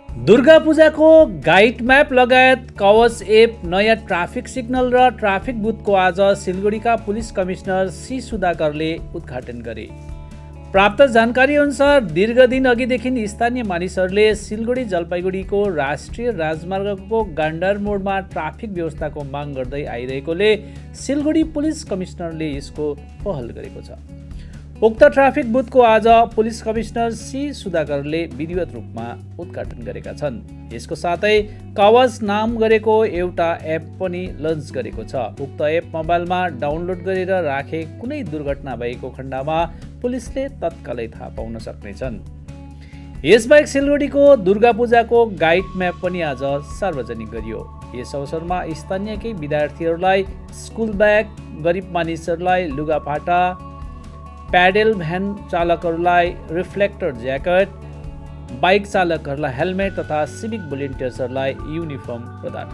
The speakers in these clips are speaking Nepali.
दुर्गा पूजाको गाइड म्याप लगायत कवच एप नयाँ ट्राफिक सिग्नल र ट्राफिक बुथको आज सिलगढीका पुलिस कमिश्नर सी सुधाकरले उद्घाटन गरे। प्राप्त जानकारी अनुसार दीर्घ दिन अघिदेखि स्थानीय मानिसहरूले सिलगढी जलपाइगुडीको राष्ट्रिय राजमार्गको गान्डार मोडमा ट्राफिक व्यवस्थाको माग गर्दै आइरहेकोले सिलगढी पुलिस कमिश्नरले यसको पहल गरेको छ। उक्त ट्राफिक बुथको आज पुलिस कमिश्नर सी सुधाकरले विधिवत रूपमा उद्घाटन गरेका छन्। यसको साथै कवच नाम गरेको एउटा एप पनि लन्च गरेको छ। उक्त एप मोबाइलमा डाउनलोड गरेर राखे कुनै दुर्घटना भएको खण्डमा पुलिसले तत्कालै थाहा पाउन सक्नेछन्। यसबाहेक सिलगढीको दुर्गा पूजाको गाइड म्याप पनि आज सार्वजनिक गरियो। यस अवसरमा स्थानीय केही विद्यार्थीहरूलाई स्कुल ब्याग, गरिब मानिसहरूलाई लुगाफाटा, प्याडेल भ्यान चालकहरूलाई रिफ्लेक्टर ज्याकेट, बाइक चालकहरूलाई हेलमेट तथा सिभिक भोलिन्टियर्सहरूलाई युनिफर्म प्रदान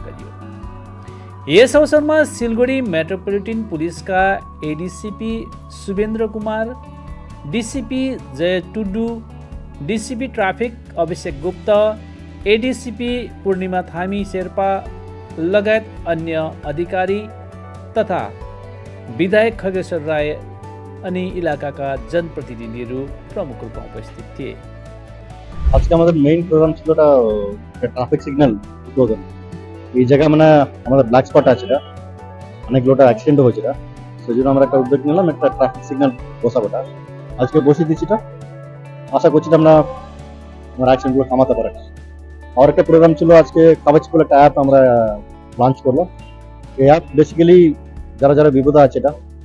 गरियो। यस अवसरमा सिलगढी मेट्रोपोलिटन पुलिसका ADCP Subendra Kumar, DCP Jai Tudu, DCP traffic Abhishek Gupta, ADCP Purnima Thami Sherpa लगायत अन्य अधिकारी तथा विधायक खगेश्वर राय अनि इलाकाका जनप्रतिनिधिहरू प्रमुख रूपमा उपस्थित थिए। আজকে আমাদের মেইন প্রোগ্রাম ছিল ট্রাফিক সিগন্যাল উদ্বোধন। এই জায়গায় মানে আমাদের ব্ল্যাক স্পট আছে, এটা অনেকগুলোটা অ্যাক্সিডেন্ট হয়েছে, সেজন্য আমরা একটা উদ্যোগ নিলাম, একটা ট্রাফিক সিগন্যাল বসাবোটা আজকে বসিয়ে দিচ্ছি। আশা করছি আমরা আমার অ্যাক্সিডেন্টগুলো থামাতে পারি। আর একটা প্রোগ্রাম ছিল আজকে কবচ বলে একটা অ্যাপ আমরা লঞ্চ করলো। এই অ্যাপ বেসিক্যালি যারা যারা বিপদে আছে,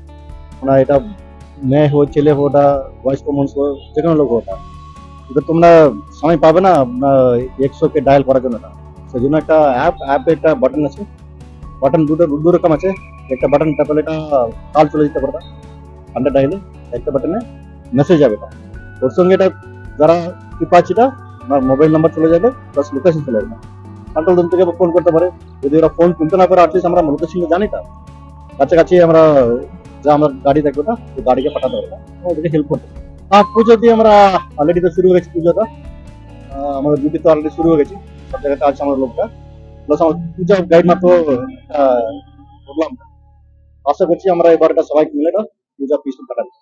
এটা মেয়ে हो, ছেলে हो, वॉइस कॉमन्स हो, যে কোনো লোক होता এটা তোমরা সময় পাবে না 100 কে ডায়াল করার জন্য। সেজন্য একটা অ্যাপে একটা বাটন আছে, বাটন দুটো রকম আছে। একটা বাটন টাপলে এটা কল চলে যেতে পারবে, আন্ডার ডায়ালে একটা বাটনে মেসেজ যাবে, ওর সঙ্গে এটা যারা টিপাচিটা আমার মোবাইল নাম্বার চলে যাবে, প্লাস লোকেশন চলে যাবে। কন্ট্রোল রুম থেকে ফোন করতে পারে। যদি ওরা ফোন তুলতে না পারে, অ্যাটলিস্ট আমরা লোকেশন জানি, কাছাকাছি আমরা যা আমার গাড়ি থাকবে না, ওই গাড়িকে পাঠাতে পারবো, ওদেরকে হেল্প করতে। পুজো দিয়ে আমরা অলরেডি তো শুরু হয়ে গেছি, পুজোটা আমাদের ডিউটি তো অলরেডি শুরু হয়ে গেছে, সব জায়গাতে আছে আমার লোকটা, প্লাস আমার পূজা গাইড মাত্র বললাম। আশা করছি আমরা এবার সবাই মিলে পূজা পিছনে কাটাবো।